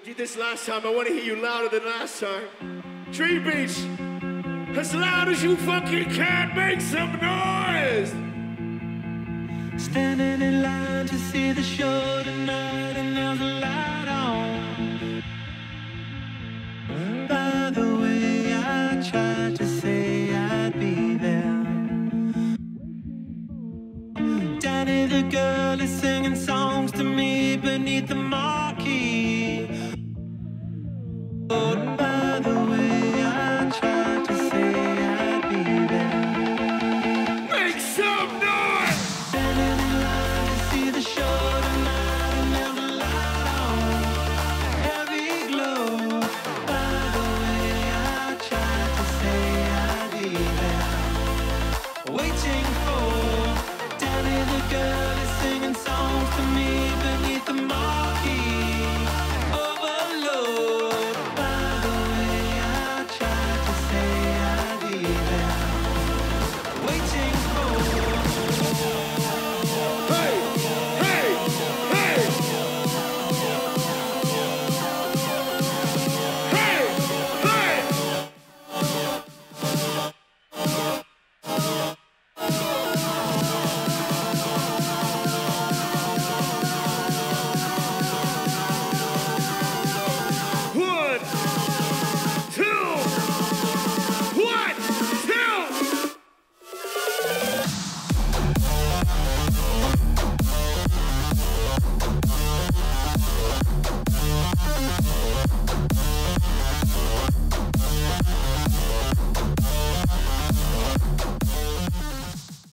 did this last time. I want to hear you louder than last time. Tree Beach, as loud as you fucking can, make some noise! Standing in line to see the show tonight, and there's a line.